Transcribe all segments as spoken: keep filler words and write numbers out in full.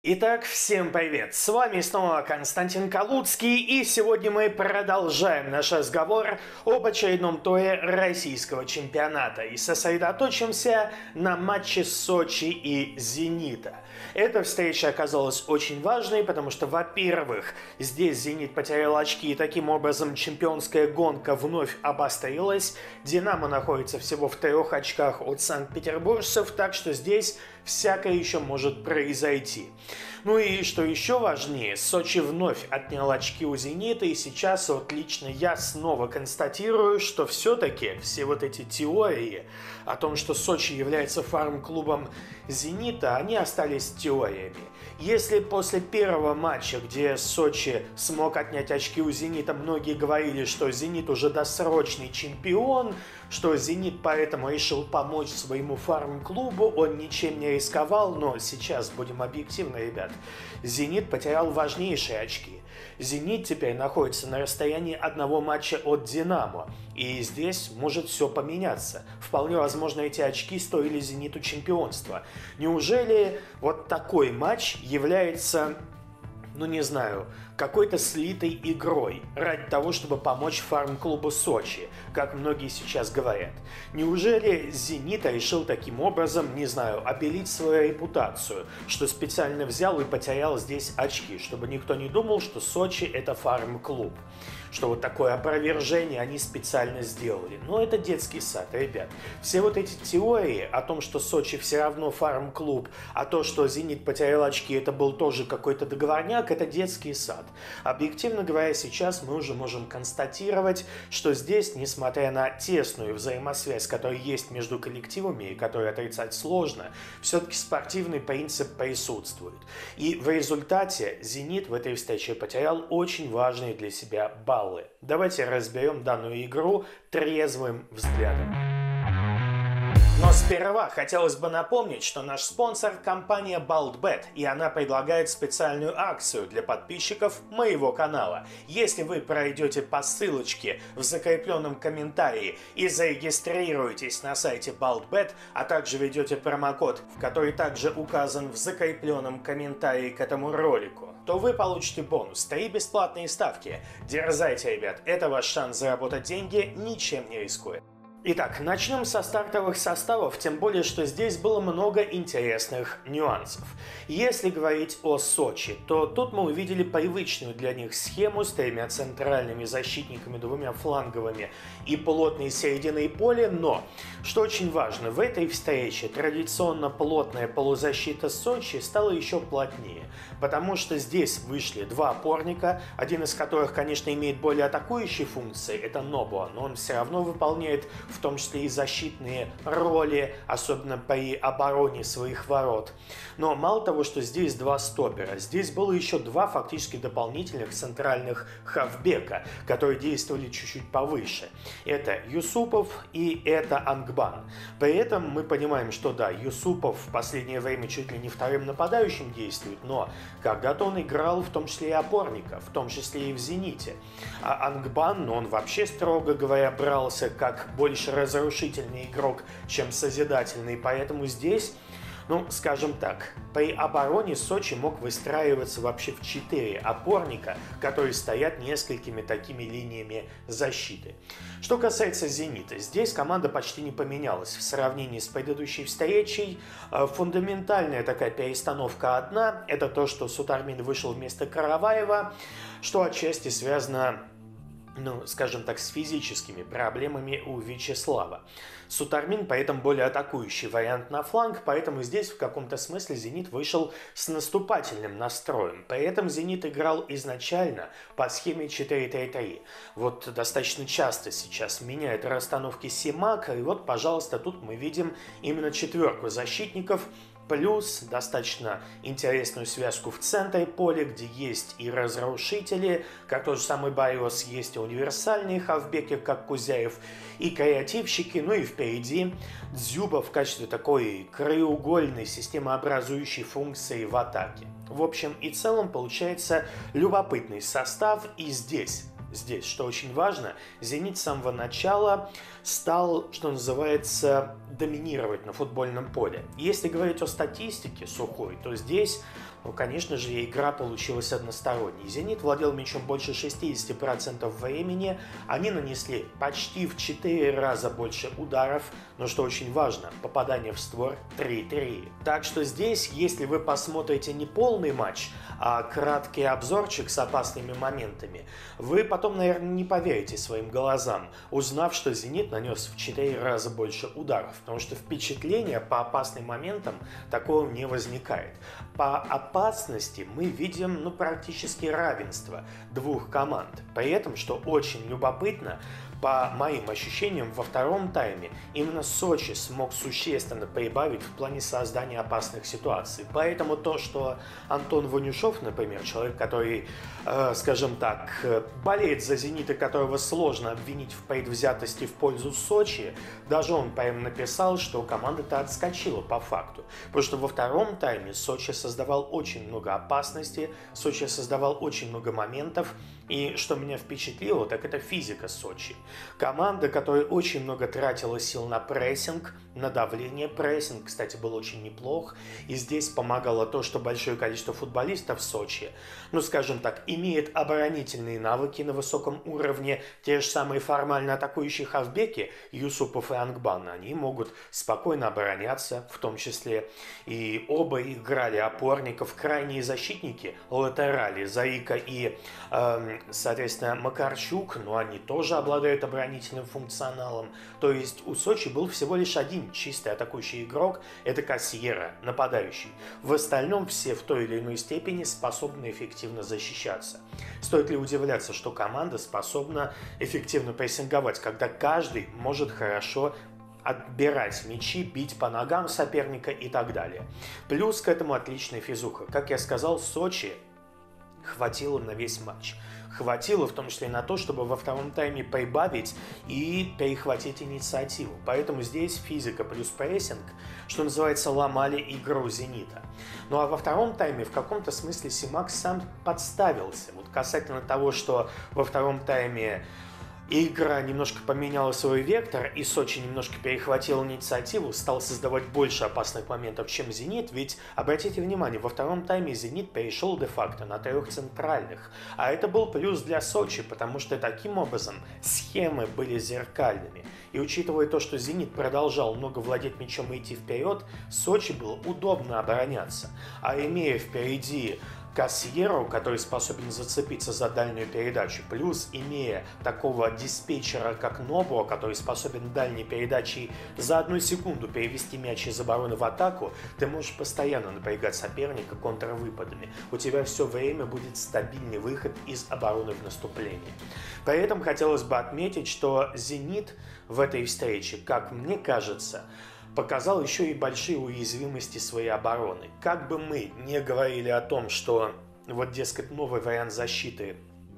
Итак, всем привет! С вами снова Константин Калуцкий, и сегодня мы продолжаем наш разговор об очередном туре российского чемпионата и сосредоточимся на матче Сочи и Зенита. Эта встреча оказалась очень важной, потому что, во-первых, здесь Зенит потерял очки, и таким образом чемпионская гонка вновь обострилась. Динамо находится всего в трех очках от санкт-петербуржцев, так что здесь всякое еще может произойти. Ну и что еще важнее, Сочи вновь отнял очки у Зенита, и сейчас вот лично я снова констатирую, что все-таки все вот эти теории о том, что Сочи является фарм-клубом Зенита, они остались теориями. Если после первого матча, где Сочи смог отнять очки у Зенита, многие говорили, что Зенит уже досрочный чемпион, что Зенит поэтому решил помочь своему фарм-клубу, он ничем не рисковал, но сейчас будем объективны, ребят. Зенит потерял важнейшие очки. Зенит теперь находится на расстоянии одного матча от Динамо. И здесь может все поменяться. Вполне возможно, эти очки стоили Зениту чемпионства. Неужели вот такой матч является, ну не знаю, какой-то слитой игрой ради того, чтобы помочь фарм-клубу Сочи, как многие сейчас говорят? Неужели Зенит решил таким образом, не знаю, обелить свою репутацию, что специально взял и потерял здесь очки, чтобы никто не думал, что Сочи это фарм-клуб? Что вот такое опровержение они специально сделали. Но это детский сад, ребят. Все вот эти теории о том, что Сочи все равно фарм-клуб, а то, что Зенит потерял очки, это был тоже какой-то договорняк, это детский сад. Объективно говоря, сейчас мы уже можем констатировать, что здесь, несмотря на тесную взаимосвязь, которая есть между коллективами и которую отрицать сложно, все-таки спортивный принцип присутствует. И в результате Зенит в этой встрече потерял очень важные для себя баллы. Давайте разберем данную игру трезвым взглядом. Но сперва хотелось бы напомнить, что наш спонсор – компания BaltBet, и она предлагает специальную акцию для подписчиков моего канала. Если вы пройдете по ссылочке в закрепленном комментарии и зарегистрируетесь на сайте BaltBet, а также введете промокод, который также указан в закрепленном комментарии к этому ролику, то вы получите бонус – три бесплатные ставки. Дерзайте, ребят, это ваш шанс заработать деньги, ничем не рискуя. Итак, начнем со стартовых составов, тем более, что здесь было много интересных нюансов. Если говорить о Сочи, то тут мы увидели привычную для них схему с тремя центральными защитниками, двумя фланговыми и плотной серединой поля, но, что очень важно, в этой встрече традиционно плотная полузащита Сочи стала еще плотнее, потому что здесь вышли два опорника, один из которых, конечно, имеет более атакующие функции, это Нобуа, но он все равно выполняет в том числе и защитные роли, особенно при обороне своих ворот. Но мало того, что здесь два стопера, здесь было еще два фактически дополнительных центральных хавбека, которые действовали чуть-чуть повыше. Это Юсупов и это Ангбан. При этом мы понимаем, что да, Юсупов в последнее время чуть ли не вторым нападающим действует, но когда-то он играл в том числе и опорника, в том числе и в «Зените». А Ангбан, ну, он вообще, строго говоря, брался как больше разрушительный игрок, чем созидательный, поэтому здесь, ну, скажем так, при обороне Сочи мог выстраиваться вообще в четыре опорника, которые стоят несколькими такими линиями защиты. Что касается «Зенита», здесь команда почти не поменялась в сравнении с предыдущей встречей. Фундаментальная такая перестановка одна, это то, что Сутармин вышел вместо Караваева, что отчасти связано, ну, скажем так, с физическими проблемами у Вячеслава. Сутармин поэтому более атакующий вариант на фланг, поэтому здесь в каком-то смысле «Зенит» вышел с наступательным настроем. При этом «Зенит» играл изначально по схеме четыре три три. Вот достаточно часто сейчас меняют расстановки Симак, и вот, пожалуйста, тут мы видим именно четверку защитников, плюс достаточно интересную связку в центре поля, где есть и разрушители, как тот же самый Бариос, есть и универсальные хавбеки, как Кузяев, и креативщики, ну и впереди Дзюба в качестве такой краеугольной системообразующей функции в атаке. В общем и целом получается любопытный состав и здесь. Здесь, что очень важно, «Зенит» с самого начала стал, что называется, доминировать на футбольном поле. Если говорить о статистике сухой, то здесь, Ну, конечно же, игра получилась односторонней. «Зенит» владел мячом больше шестидесяти процентов времени, они нанесли почти в четыре раза больше ударов, но что очень важно, попадание в створ три-три. Так что здесь, если вы посмотрите не полный матч, а краткий обзорчик с опасными моментами, вы потом, наверное, не поверите своим глазам, узнав, что «Зенит» нанес в четыре раза больше ударов, потому что впечатление по опасным моментам такого не возникает. По опасности мы видим ну, практически равенство двух команд. При этом, что очень любопытно, по моим ощущениям, во втором тайме именно Сочи смог существенно прибавить в плане создания опасных ситуаций. Поэтому то, что Антон Ванюшов, например, человек, который, э, скажем так, болеет за «Зенит», и которого сложно обвинить в предвзятости в пользу Сочи, даже он прямо написал, что команда-то отскочила по факту. Потому что во втором тайме Сочи создавал очень много опасностей, Сочи создавал очень много моментов, и что меня впечатлило, так это физика Сочи. Команда, которая очень много тратила сил на прессинг, на давление. Прессинг, кстати, был очень неплох. И здесь помогало то, что большое количество футболистов в Сочи, ну, скажем так, имеет оборонительные навыки на высоком уровне. Те же самые формально атакующие хавбеки, Юсупов и Ангбан, они могут спокойно обороняться, в том числе. И оба играли опорников. Крайние защитники, латерали, Заика и, э, соответственно, Макарчук, но они тоже обладают оборонительным функционалом. То есть у Сочи был всего лишь один чистый атакующий игрок, это Кассиера, нападающий. В остальном все в той или иной степени способны эффективно защищаться. Стоит ли удивляться, что команда способна эффективно прессинговать, когда каждый может хорошо отбирать мячи, бить по ногам соперника и так далее. Плюс к этому отличная физуха. Как я сказал, Сочи хватило на весь матч. Хватило в том числе и на то, чтобы во втором тайме прибавить и перехватить инициативу. Поэтому здесь физика плюс прессинг, что называется, ломали игру «Зенита». Ну а во втором тайме в каком-то смысле Симак сам подставился. Вот касательно того, что во втором тайме игра немножко поменяла свой вектор, и Сочи немножко перехватил инициативу, стал создавать больше опасных моментов, чем «Зенит», ведь, обратите внимание, во втором тайме «Зенит» перешел де-факто на трех центральных, а это был плюс для Сочи, потому что таким образом схемы были зеркальными. И учитывая то, что «Зенит» продолжал много владеть мячом и идти вперед, Сочи было удобно обороняться, а имея впереди Кассиеру, который способен зацепиться за дальнюю передачу, плюс имея такого диспетчера, как Нобо, который способен дальней передачей за одну секунду перевести мяч из обороны в атаку, ты можешь постоянно напрягать соперника контрвыпадами. У тебя все время будет стабильный выход из обороны в наступление. При этом хотелось бы отметить, что «Зенит» в этой встрече, как мне кажется, показал еще и большие уязвимости своей обороны. Как бы мы не говорили о том, что вот, дескать, новый вариант защиты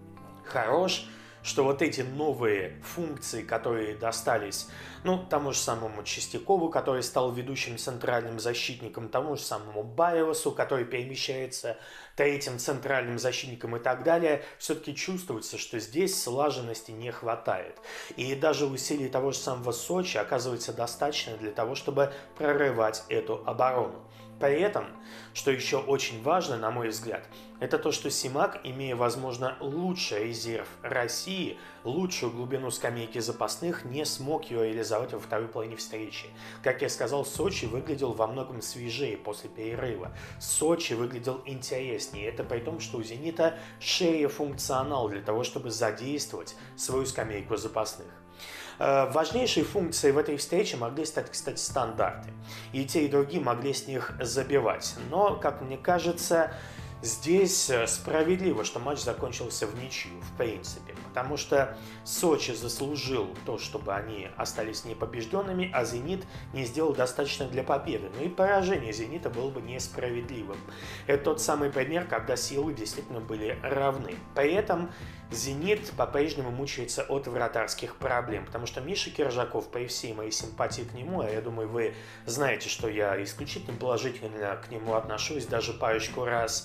хорош, что вот эти новые функции, которые достались, ну, тому же самому Чистякову, который стал ведущим центральным защитником, тому же самому Байеросу, который перемещается третьим центральным защитником и так далее, все-таки чувствуется, что здесь слаженности не хватает. И даже усилий того же самого Сочи оказывается достаточно для того, чтобы прорывать эту оборону. При этом, что еще очень важно, на мой взгляд, это то, что Симак, имея, возможно, лучший резерв России, лучшую глубину скамейки запасных, не смог ее реализовать во второй половине встречи. Как я сказал, Сочи выглядел во многом свежее после перерыва. Сочи выглядел интереснее. Это при том, что у «Зенита» шире функционал для того, чтобы задействовать свою скамейку запасных. Важнейшей функцией в этой встрече могли стать, кстати, стандарты. И те, и другие могли с них забивать. Но, как мне кажется, здесь справедливо, что матч закончился в ничью, в принципе. Потому что Сочи заслужил то, чтобы они остались непобежденными, а «Зенит» не сделал достаточно для победы. Но и поражение «Зенита» было бы несправедливым. Это тот самый пример, когда силы действительно были равны. При этом «Зенит» по-прежнему мучается от вратарских проблем, потому что Миша Киржаков, при всей моей симпатии к нему, а я думаю, вы знаете, что я исключительно положительно к нему отношусь, даже парочку раз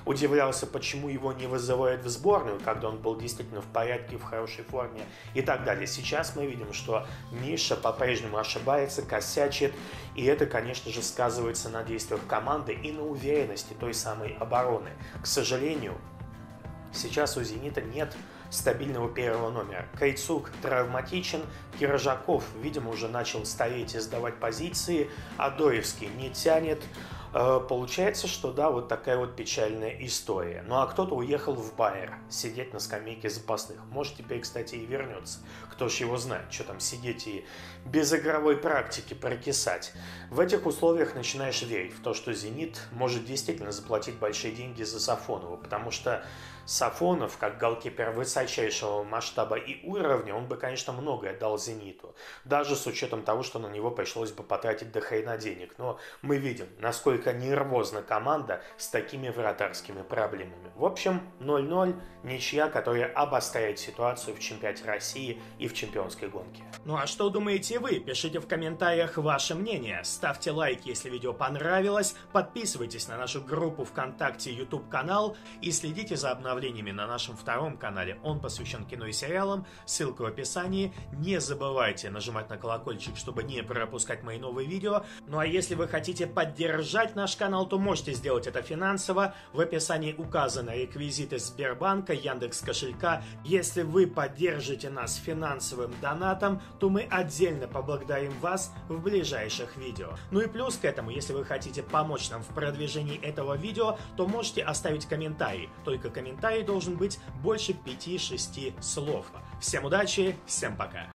удивлялся, почему его не вызывают в сборную, когда он был действительно в порядке, в хорошей форме и так далее. Сейчас мы видим, что Миша по-прежнему ошибается, косячит, и это, конечно же, сказывается на действиях команды и на уверенности той самой обороны. К сожалению, сейчас у «Зенита» нет стабильного первого номера. Крайцук травматичен, Киржаков, видимо, уже начал стареть и сдавать позиции, Адоевский не тянет. Получается, что да, вот такая вот печальная история. Ну а кто-то уехал в Байер сидеть на скамейке запасных. Может, теперь, кстати, и вернется. Кто ж его знает, что там сидеть и без игровой практики прокисать. В этих условиях начинаешь верить в то, что «Зенит» может действительно заплатить большие деньги за Сафонова, потому что Сафонов, как голкипер высочайшего масштаба и уровня, он бы, конечно, многое дал «Зениту». Даже с учетом того, что на него пришлось бы потратить до хрена денег. Но мы видим, насколько нервозна команда с такими вратарскими проблемами. В общем, ноль ноль, ничья, которая обостряет ситуацию в чемпионате России и в чемпионской гонке. Ну а что думаете вы? Пишите в комментариях ваше мнение. Ставьте лайк, если видео понравилось. Подписывайтесь на нашу группу ВКонтакте, YouTube-канал и следите за обновлениями на нашем втором канале. Он посвящен кино и сериалам. Ссылка в описании. Не забывайте нажимать на колокольчик, чтобы не пропускать мои новые видео. Ну а если вы хотите поддержать наш канал, то можете сделать это финансово. В описании указаны реквизиты Сбербанка, Яндекс.Кошелька. Если вы поддержите нас финансовым донатом, то мы отдельно поблагодарим вас в ближайших видео. Ну и плюс к этому, если вы хотите помочь нам в продвижении этого видео, то можете оставить комментарий. Только комментарий должен быть больше пяти-шести слов. Всем удачи, всем пока!